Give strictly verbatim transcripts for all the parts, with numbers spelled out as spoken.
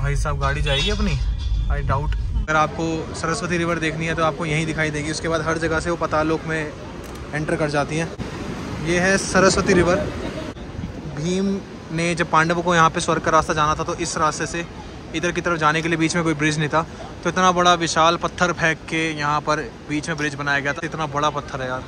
भाई साहब गाड़ी जाएगी अपनी, आई डाउट। अगर आपको सरस्वती रिवर देखनी है तो आपको यहीं दिखाई देगी, उसके बाद हर जगह से वो पातालोक में एंटर कर जाती हैं। ये है सरस्वती रिवर। भीम ने जब पांडवों को यहाँ पे स्वर्ग का रास्ता जाना था तो इस रास्ते से इधर की तरफ जाने के लिए बीच में कोई ब्रिज नहीं था, तो इतना बड़ा विशाल पत्थर फेंक के यहाँ पर बीच में ब्रिज बनाया गया था। इतना बड़ा पत्थर है यार।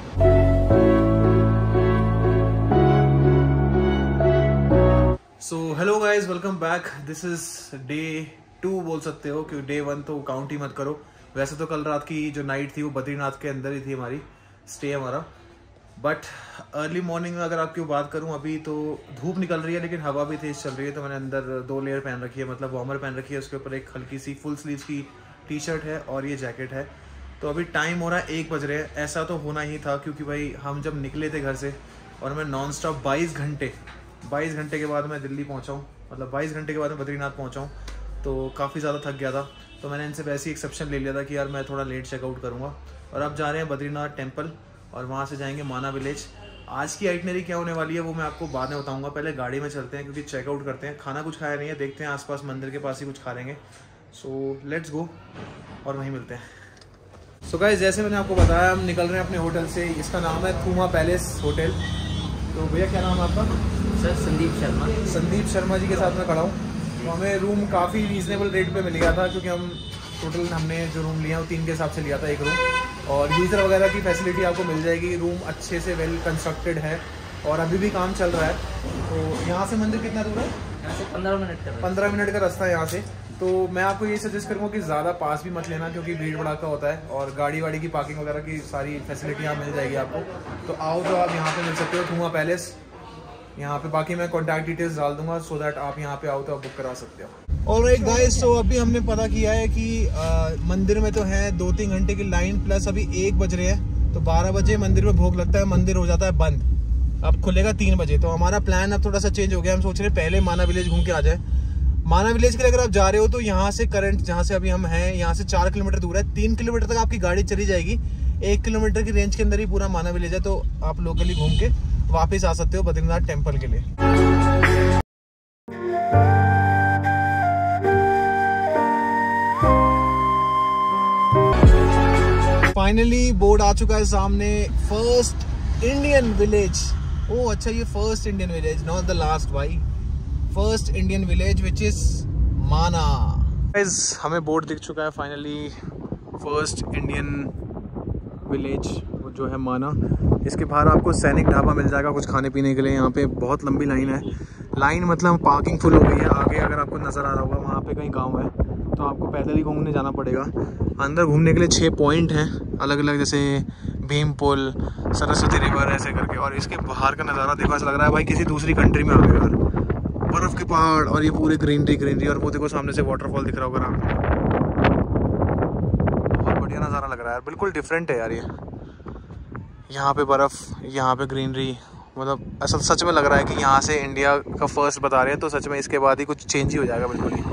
So hello guys, welcome back. This is day two बोल सकते हो, क्योंकि डे वन तो काउंट ही मत करो। वैसे तो कल रात की जो नाइट थी वो बद्रीनाथ के अंदर ही थी, हमारी स्टे हमारा। बट अर्ली मॉर्निंग में अगर आपकी बात करूं, अभी तो धूप निकल रही है लेकिन हवा भी तेज चल रही है, तो मैंने अंदर दो लेयर पहन रखी है, मतलब वार्मर पहन रखी है। उसके ऊपर एक हल्की सी फुल स्लीव्स की टी शर्ट है और ये जैकेट है। तो अभी टाइम हो रहा है एक बज रहे हैं। ऐसा तो होना ही था क्योंकि भाई हम जब निकले थे घर से और मैं नॉन स्टॉप बाईस घंटे बाईस घंटे के बाद मैं दिल्ली पहुँचा हूँ, मतलब बाईस घंटे के बाद मैं बद्रीनाथ पहुँचा हूँ, तो काफ़ी ज़्यादा थक गया था। तो मैंने इनसे वैसे ही एक्सेप्शन ले लिया था कि यार मैं थोड़ा लेट चेकआउट करूँगा। और अब जा रहे हैं बद्रीनाथ टेम्पल और वहाँ से जाएंगे माना विलेज। आज की आइटनरी क्या होने वाली है वो मैं आपको बाद में बताऊंगा। पहले गाड़ी में चलते हैं क्योंकि चेकआउट करते हैं। खाना कुछ खाया नहीं है, देखते हैं आसपास मंदिर के पास ही कुछ खा लेंगे। सो लेट्स गो और वहीं मिलते हैं। सो so गाइस, जैसे मैंने आपको बताया, हम निकल रहे हैं अपने होटल से। इसका नाम है थूमा पैलेस होटल। तो भैया क्या नाम है आपका? सर संदीप शर्मा। संदीप शर्मा जी के साथ मैं खड़ा हूँ। तो हमें रूम काफ़ी रीजनेबल रेट पे मिल गया था क्योंकि हम टोटल हमने जो रूम लिया वो तीन के हिसाब से लिया था, एक रूम। और गीज़र वगैरह की फैसिलिटी आपको मिल जाएगी। रूम अच्छे से वेल कंस्ट्रक्टेड है और अभी भी काम चल रहा है। तो यहाँ से मंदिर कितना दूर है? यहाँ से पंद्रह मिनट का पंद्रह मिनट का रास्ता है यहाँ से। तो मैं आपको ये सजेस्ट करूँगा कि ज़्यादा पास भी मत लेना क्योंकि भीड़ भड़ाका होता है और गाड़ी वाड़ी की पार्किंग वगैरह की सारी फैसिलिटी यहाँ मिल जाएगी आपको। तो आओ तो आप यहाँ पे मिल सकते हो, थूमा पैलेस यहाँ पे। बाकी मैं कॉन्टैक्ट डिटेल्स डाल दूंगा सो दैट आप यहाँ पे आओ तो आप बुक करा सकते हो। ऑलराइट गाइस, तो अभी हमने पता किया है कि आ, मंदिर में तो है दो तीन घंटे की लाइन, प्लस अभी एक बज रहे हैं। तो बारह बजे मंदिर में भोग लगता है, मंदिर हो जाता है बंद। अब खुलेगा तीन बजे। तो हमारा प्लान अब थोड़ा सा चेंज हो गया। हम सोच रहे हैं पहले माना विलेज घूम के आ जाए। माना विलेज के लिए अगर आप जा रहे हो तो यहाँ से करंट जहाँ से अभी हम हैं यहाँ से चार किलोमीटर दूर है। तीन किलोमीटर तक आपकी गाड़ी चली जाएगी। एक किलोमीटर की रेंज के अंदर ही पूरा माना विलेज है। तो आप लोकली घूम के वापस आ सकते हो बद्रीनाथ टेम्पल के लिए। फाइनली बोर्ड आ चुका है सामने, फर्स्ट इंडियन विलेज। ओह अच्छा, ये first Indian village, not the last भाई। First Indian village which is Mana. Guys, हमें बोर्ड दिख चुका है फाइनली, फर्स्ट इंडियन विलेज जो है माना। इसके बाहर आपको सैनिक ढाबा मिल जाएगा कुछ खाने पीने के लिए। यहाँ पे बहुत लंबी लाइन है। लाइन मतलब पार्किंग फुल हो गई है। आगे अगर आपको नज़र आ रहा होगा वहाँ पे कहीं गांव है, तो आपको पैदल ही घूमने जाना पड़ेगा। अंदर घूमने के लिए छः पॉइंट हैं अलग अलग, जैसे भीम पुल, सरस्वती रिवर, ऐसे करके। और इसके बाहर का नज़ारा देखो, ऐसा लग रहा है भाई किसी दूसरी कंट्री में आ गए यार। बर्फ़ के पहाड़ और ये पूरे ग्रीनरी ग्रीनरी और वो देखो सामने से वाटरफॉल दिख रहा होगा आपको। बहुत बढ़िया नज़ारा लग रहा है यार, बिल्कुल डिफरेंट है यार ये। यहाँ पे बर्फ़, यहाँ पे ग्रीनरी, मतलब ऐसा सच में लग रहा है कि यहाँ से इंडिया का फर्स्ट बता रहे हैं, तो सच में इसके बाद ही कुछ चेंज ही हो जाएगा बिल्कुल ही।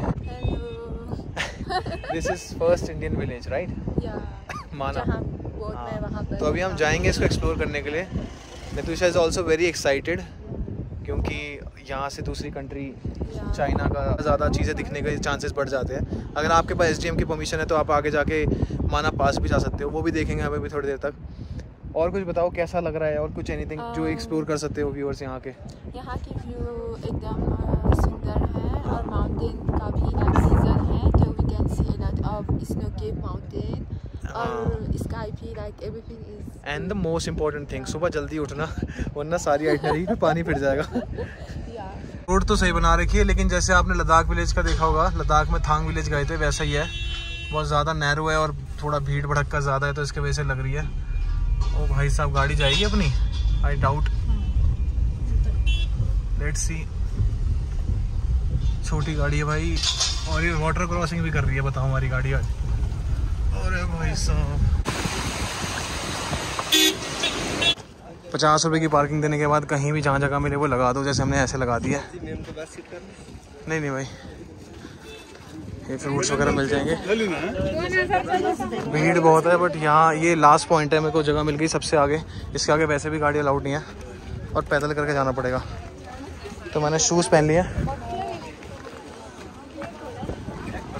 This is first Indian village right? Mana. हाँ। तो अभी हम जाएंगे इसको एक्सप्लोर करने के लिए। Nitusha is also very excited क्योंकि यहाँ से दूसरी कंट्री चाइना का ज़्यादा चीज़ें दिखने के चांसेस बढ़ जाते हैं। अगर आपके पास एस डी एम की परमिशन है तो आप आगे जाके माना पास भी जा सकते हो, वो भी देखेंगे हमें भी थोड़ी देर तक। और कुछ बताओ कैसा लग रहा है और कुछ एनीथिंग जो एक्सप्लोर कर सकते हो व्यूअर्स यहाँ के? यहाँ की व्यू एकदम सुंदर है और माउंटेन का भी एक सीजन है, तो we can see lot of snow cap mountain और स्काई भी, like everything is. And the most important thing, सुबह जल्दी उठना वरना सारी आइटनरी में पानी फिर जाएगा। रोड तो सही बना रखी है, लेकिन जैसे आपने लद्दाख विलेज का देखा होगा, लद्दाख में थांग विलेज गए थे, वैसा ही है। बहुत ज़्यादा नैरो है और थोड़ा भीड़ भड़का ज़्यादा है, तो इसके वजह से लग रही है। ओ भाई साहब गाड़ी जाएगी अपनी, आई डाउट। Let's see. छोटी गाड़ी है भाई और ये वाटर क्रॉसिंग भी कर रही है, बताओ हमारी गाड़ी आज। अरे भाई साहब, पचास रुपए की पार्किंग देने के बाद कहीं भी जहाँ जगह मिले वो लगा दो, जैसे हमने ऐसे लगा दिया। नहीं नहीं भाई, ये फ्रूट्स वगैरह मिल जाएंगे। भीड़ बहुत है बट यहाँ ये लास्ट पॉइंट है, मेरे को जगह मिल गई सबसे आगे। इसके आगे वैसे भी गाड़ी अलाउड नहीं है और पैदल करके जाना पड़ेगा। तो मैंने शूज़ पहन लिए।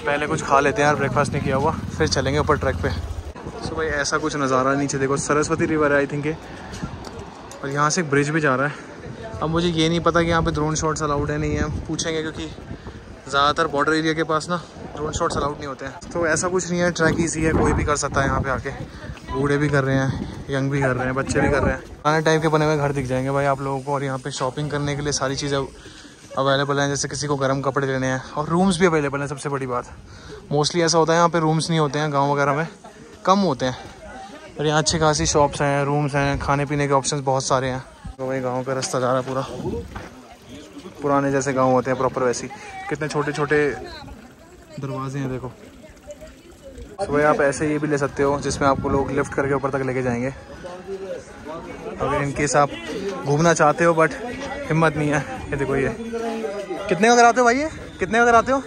पहले कुछ खा लेते हैं यार, ब्रेकफास्ट नहीं किया हुआ, फिर चलेंगे ऊपर ट्रैक पे। सो भाई ऐसा कुछ नज़ारा नीचे देखो, सरस्वती रिवर है आई थिंक है, और यहाँ से एक ब्रिज भी जा रहा है। अब मुझे ये नहीं पता कि यहाँ पे ड्रोन शॉट्स अलाउड है नहीं है, पूछेंगे क्योंकि ज़्यादातर बॉर्डर एरिया के पास ना ड्रोन शॉट्स अलाउड नहीं होते हैं। तो ऐसा कुछ नहीं है, ट्रैक ईजी है, कोई भी कर सकता है यहाँ पे आके। बूढ़े भी कर रहे हैं, यंग भी कर रहे हैं, बच्चे भी कर रहे हैं। पुराने टाइप के बने हुए घर दिख जाएंगे भाई आप लोगों को, और यहाँ पे शॉपिंग करने के लिए सारी चीज़ें अवेलेबल हैं, जैसे किसी को गर्म कपड़े लेने हैं, और रूम्स भी अवेलेबल हैं। सबसे बड़ी बात मोस्टली ऐसा होता है यहाँ पे रूम्स नहीं होते हैं, गाँव वगैरह में कम होते हैं, और यहाँ अच्छी खासी शॉप्स हैं, रूम्स हैं, खाने पीने के ऑप्शन बहुत सारे हैं। तो भाई गाँव का रास्ता जा रहा है पूरा, पुराने जैसे गाँव होते हैं प्रॉपर वैसी। कितने छोटे छोटे दरवाजे हैं देखो। तो भाई आप ऐसे ये भी ले सकते हो जिसमें आपको लोग लिफ्ट करके ऊपर तक लेके जाएंगे, अगर इनकेस आप घूमना चाहते हो, बट हिम्मत नहीं है। ये देखो ये कितने का कराते हो भाई, ये कितने का कराते हो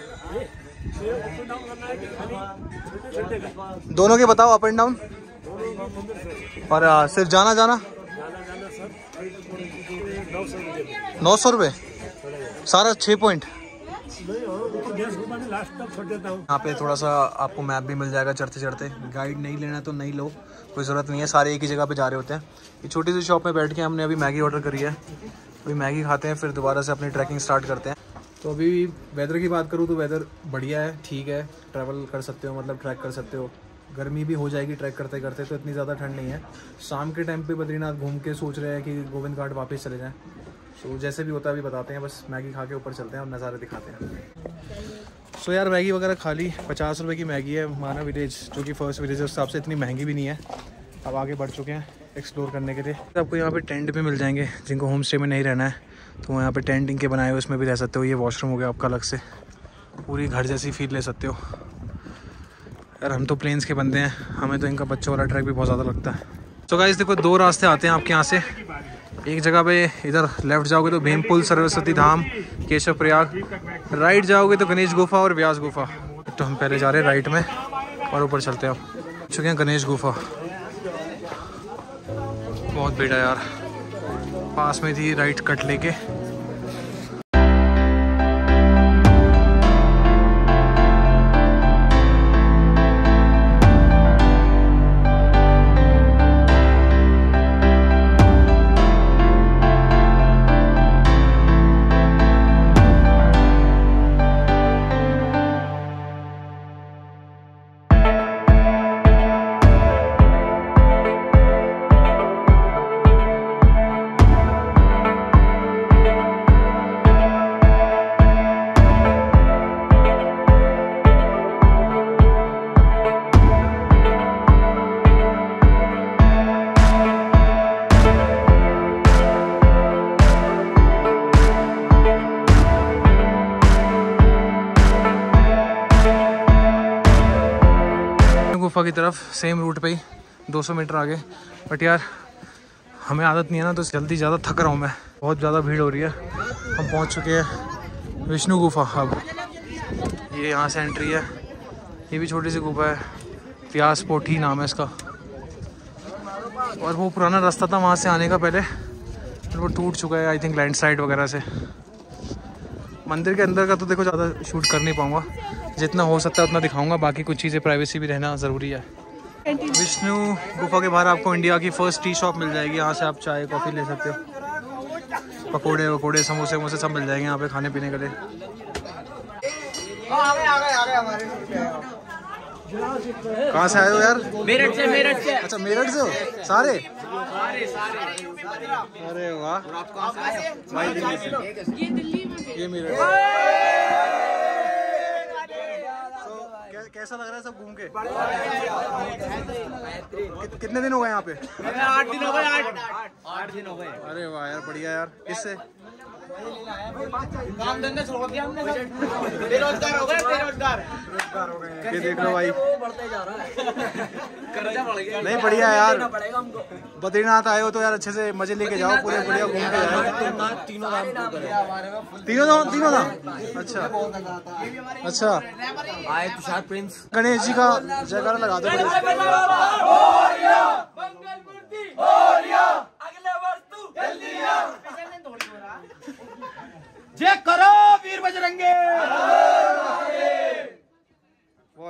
दोनों के बताओ, अप एंड डाउन, और आ, सिर्फ जाना जाना नौ सौ रुपये सारा छः पॉइंट। यहाँ पे थोड़ा सा आपको मैप भी मिल जाएगा चढ़ते चढ़ते, गाइड नहीं लेना तो नहीं लो, कोई ज़रूरत नहीं है, सारे एक ही जगह पे जा रहे होते हैं। ये छोटी सी शॉप में बैठ के हमने अभी मैगी ऑर्डर करी है, अभी मैगी खाते हैं, फिर दोबारा से अपनी ट्रैकिंग स्टार्ट करते हैं। तो अभी वेदर की बात करूँ तो वेदर बढ़िया है, ठीक है, ट्रैवल कर सकते हो, मतलब ट्रैक कर सकते हो। गर्मी भी हो जाएगी ट्रैक करते करते, तो इतनी ज़्यादा ठंड नहीं है। शाम के टाइम पे बद्रीनाथ घूम के सोच रहे हैं कि गोविंद घाट वापस चले जाएं, तो जैसे भी होता है अभी बताते हैं, बस मैगी खा के ऊपर चलते हैं और नज़ारे दिखाते हैं। सो यार मैगी वगैरह खा ली, पचास रुपये की मैगी है, माना विलेज जो कि फर्स्ट विलेज है, उस हिसाब से इतनी महंगी भी नहीं है। अब आगे बढ़ चुके हैं एक्सप्लोर करने के लिए। आपको यहाँ पे टेंट भी मिल जाएंगे, जिनको होम स्टे में नहीं रहना है तो यहाँ पे टेंट इनके बनाए हुए उसमें भी रह सकते हो। ये वॉशरूम हो गया आपका अलग से, पूरी घर जैसी फील ले सकते हो। यार हम तो प्लेन्स के बंदे हैं, हमें तो इनका बच्चों वाला ट्रैक भी बहुत ज़्यादा लगता है। तो गाइस देखो दो रास्ते आते हैं आपके यहाँ से, एक जगह पे इधर लेफ्ट जाओगे तो भीमपुल, सरस्वती धाम, केशव प्रयाग, राइट जाओगे तो गणेश गुफा और व्यास गुफा। तो हम पहले जा रहे हैं राइट में और ऊपर चलते हैं। अब चुके हैं गणेश गुफा, बहुत भीड़ है यार, पास में थी राइट कट लेके। गुफा की तरफ सेम रूट पे ही दो सौ मीटर आगे, बट यार हमें आदत नहीं है ना, तो जल्दी ज़्यादा थक रहा हूँ मैं, बहुत ज़्यादा भीड़ हो रही है। हम पहुँच चुके हैं विष्णु गुफा। अब ये यहाँ से एंट्री है, ये भी छोटी सी गुफा है, प्यास पोठी नाम है इसका। और वो पुराना रास्ता था वहाँ से आने का पहले, फिर वो टूट चुका है आई थिंक लैंडस्लाइड वगैरह से। मंदिर के अंदर का तो देखो ज़्यादा शूट कर नहीं पाऊँगा, जितना हो सकता है उतना दिखाऊंगा, बाकी कुछ चीज़ें प्राइवेसी भी रहना ज़रूरी है। विष्णु गुफा के बाहर आपको इंडिया की फर्स्ट टी शॉप मिल जाएगी, यहाँ से आप चाय कॉफ़ी ले सकते हो, पकोड़े वकोड़े समोसे वमोसे सब मिल जाएंगे यहाँ पे खाने पीने के लिए। कहाँ से आए हो यार? मेरठ से। मेरठ से। अच्छा मेरठ से हो सारे? अरे वाह, भाई दिल्ली से, ये मेरठ। कैसा लग रहा है सब घूम के? कि, कितने दिन हो गए यहाँ पे? आठ दिन हो गए। आठ दिन हो गए। अरे वाह यार, बढ़िया यार। किससे? काम धंधा छोड़ दिया हमने, बेरोजगार हो गए। बेरोजगार ये देख लो भाई, बढ़ते जा रहा है, कर्जा बढ़ गया। नहीं बढ़िया यार, बद्रीनाथ आए हो तो यार अच्छे से मजे लेके जाओ, पूरे बढ़िया घूम के जाओ। तीनों धाम तीनों धाम तीनों धाम अच्छा अच्छा। आए तुषार प्रिंस, गणेश जी का जयकारा लगा दो। जय करो वीर बजरंगे।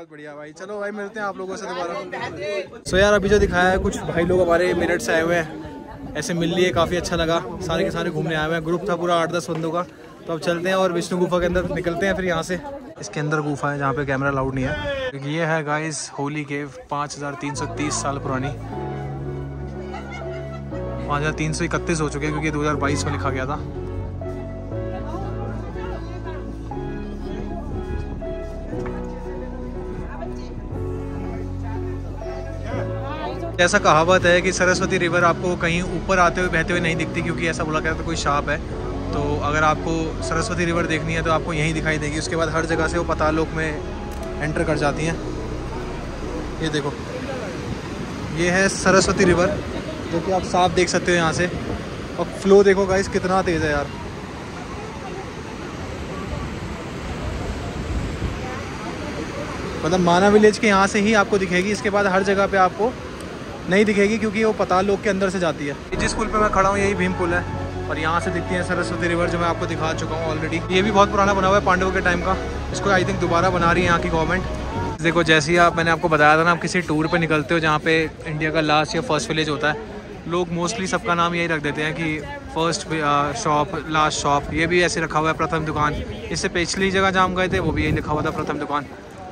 बहुत बढ़िया भाई। चलो भाई मिलते हैं आप लोगों से दोबारा। सो यार अभी जो दिखाया है कुछ भाई लोग हमारे मेरठ से आए हुए हैं, ऐसे मिल लिए, काफ़ी अच्छा लगा। सारे के सारे घूमने आए हुए हैं, ग्रुप था पूरा आठ दस बंदों का। तो अब चलते हैं और विष्णु गुफा के अंदर निकलते हैं फिर यहाँ से। इसके अंदर गुफा है जहाँ पे कैमरा अलाउड नहीं है। ये है गाइस होली केव, पाँच हज़ार तीन सौ तीस साल पुरानी, पाँच हज़ार तीन सौ इकतीस हो चुके हैं क्योंकि दो हज़ार बाईस में लिखा गया था। ऐसा कहावत है कि सरस्वती रिवर आपको कहीं ऊपर आते हुए बहते हुए नहीं दिखती, क्योंकि ऐसा बोला गया था कोई शाप है। तो अगर आपको सरस्वती रिवर देखनी है तो आपको यहीं दिखाई देगी, उसके बाद हर जगह से वो पाताल लोक में एंटर कर जाती हैं। ये देखो, ये है सरस्वती रिवर जो कि आप साफ देख सकते हो यहाँ से। और फ्लो देखो गाइस कितना तेज़ है यार। मतलब माना विलेज के यहाँ से ही आपको दिखेगी, इसके बाद हर जगह पे आपको नहीं दिखेगी क्योंकि वो पाताल लोक के अंदर से जाती है। जिस पुल पे मैं खड़ा हूँ यही भीम पुल है और यहाँ से दिखती है सरस्वती रिवर जो मैं आपको दिखा चुका हूँ ऑलरेडी। ये भी बहुत पुराना बना हुआ है पांडवों के टाइम का, इसको आई थिंक दोबारा बना रही है यहाँ की गवर्नमेंट। देखो जैसे ही आप, मैंने आपको बताया था ना, आप किसी टूर पे निकलते हो जहाँ पे इंडिया का लास्ट या फर्स्ट विलेज होता है, लोग मोस्टली सबका नाम यही रख देते हैं कि फर्स्ट शॉप, लास्ट शॉप। ये भी ऐसे रखा हुआ है प्रथम दुकान। इससे पिछली जगह जहाँ हम गए थे वो भी यही लिखा हुआ था प्रथम दुकान।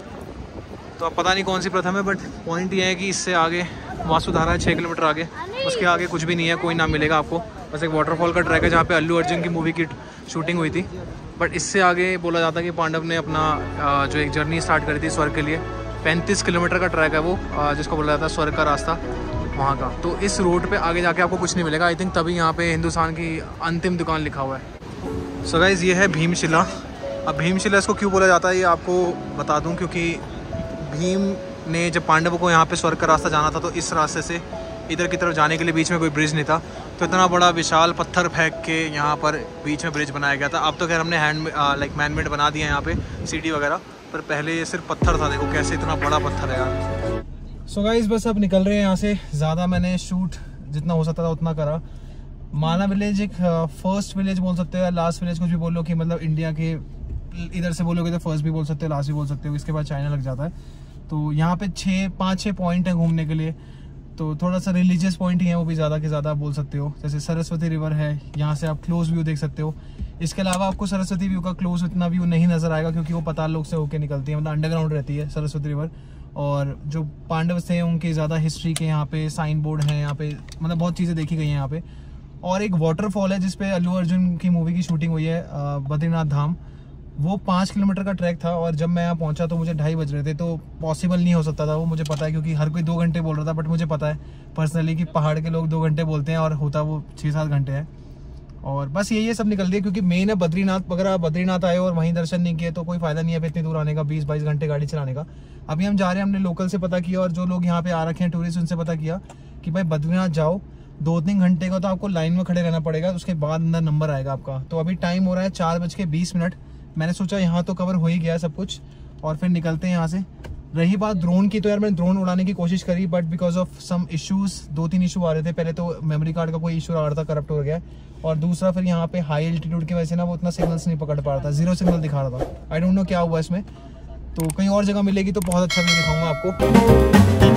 तो अब पता नहीं कौन सी प्रथम है, बट पॉइंट ये है कि इससे आगे वासुधारा है छः किलोमीटर आगे, उसके आगे कुछ भी नहीं है, कोई नाम मिलेगा आपको। बस एक वाटरफॉल का ट्रैक है जहाँ पे अल्लू अर्जुन की मूवी की शूटिंग हुई थी। बट इससे आगे बोला जाता है कि पांडव ने अपना जो एक जर्नी स्टार्ट करी थी स्वर्ग के लिए, पैंतीस किलोमीटर का ट्रैक है वो, जिसको बोला जाता है स्वर्ग का रास्ता वहाँ का। तो इस रोड पे आगे जाके आपको कुछ नहीं मिलेगा आई थिंक, तभी यहाँ पे हिंदुस्तान की अंतिम दुकान लिखा हुआ है। सो गाइस ये है भीमशिला। अब भीमशिला इसको क्यों बोला जाता है ये आपको बता दूँ, क्योंकि भीम ने जब पांडवों को यहाँ पे स्वर्ग का रास्ता जाना था तो इस रास्ते से इधर की तरफ जाने के लिए बीच में कोई ब्रिज नहीं था, तो इतना बड़ा विशाल पत्थर फेंक के यहाँ पर बीच में ब्रिज बनाया गया था। अब तो खैर हमने हैंड लाइक मैनमेड बना दिया है यहाँ पे सीढ़ी वगैरह, पर पहले ये सिर्फ पत्थर था। देखो कैसे इतना बड़ा पत्थर है यार। सो गाइस बस अब निकल रहे हैं यहाँ से। ज़्यादा मैंने शूट जितना हो सकता था उतना करा। माना विलेज एक फर्स्ट विलेज बोल सकते हो, लास्ट विलेज कुछ भी बोलो, कि मतलब इंडिया के इधर से बोलोगे तो फर्स्ट भी बोल सकते हो, लास्ट भी बोल सकते हो, इसके बाद चाइना लग जाता है। तो यहाँ पे छः पाँच छः पॉइंट हैं घूमने के लिए, तो थोड़ा सा रिलीजियस पॉइंट ही है, वो भी ज़्यादा के ज़्यादा आप बोल सकते हो। जैसे सरस्वती रिवर है, यहाँ से आप क्लोज व्यू देख सकते हो। इसके अलावा आपको सरस्वती व्यू का क्लोज इतना व्यू नहीं नज़र आएगा क्योंकि वो पाताल लोक से होकर निकलती है, मतलब अंडरग्राउंड रहती है सरस्वती रिवर। और जो पांडव थे उनकी ज़्यादा हिस्ट्री के यहाँ पे साइन बोर्ड हैं, यहाँ पे मतलब बहुत चीज़ें देखी गई हैं यहाँ पे। और एक वाटरफॉल है जिसपे अल्लू अर्जुन की मूवी की शूटिंग हुई है, बद्रीनाथ धाम। वो पाँच किलोमीटर का ट्रैक था और जब मैं यहाँ पहुँचा तो मुझे ढाई बज रहे थे, तो पॉसिबल नहीं हो सकता था वो, मुझे पता है, क्योंकि हर कोई दो घंटे बोल रहा था। बट मुझे पता है पर्सनली कि पहाड़ के लोग दो घंटे बोलते हैं और होता वो छः सात घंटे है। और बस यही ये सब निकल दिया, क्योंकि मेन है बद्रीनाथ। अगर आप बद्रीनाथ आए और वहीं दर्शन नहीं किए तो कोई फायदा नहीं है फिर इतनी दूर आने का, बीस बाईस घंटे गाड़ी चलाने का। अभी हम जा रहे हैं, हमने लोकल से पता किया और जो लोग यहाँ पे आ रखे हैं टूरिस्ट, उनसे पता किया कि भाई बद्रीनाथ जाओ, दो तीन घंटे का तो आपको लाइन में खड़े रहना पड़ेगा, उसके बाद अंदर नंबर आएगा आपका। तो अभी टाइम हो रहा है चार बज के बीस मिनट। मैंने सोचा यहाँ तो कवर हो ही गया है सब कुछ और फिर निकलते हैं यहाँ से। रही बात ड्रोन की, तो यार मैंने ड्रोन उड़ाने की कोशिश करी, but because of some issues, दो तीन इशू आ रहे थे। पहले तो मेमोरी कार्ड का कोई इशू आ रहा था, करप्ट हो गया, और दूसरा फिर यहाँ पे हाई एल्टीट्यूड की वजह से ना वो उतना सिग्नल्स नहीं पकड़ पा रहा था, जीरो सिग्नल दिखा रहा था। आई डोंट नो क्या हुआ इसमें, तो कहीं और जगह मिलेगी तो बहुत अच्छा व्यू दिखाऊंगा आपको।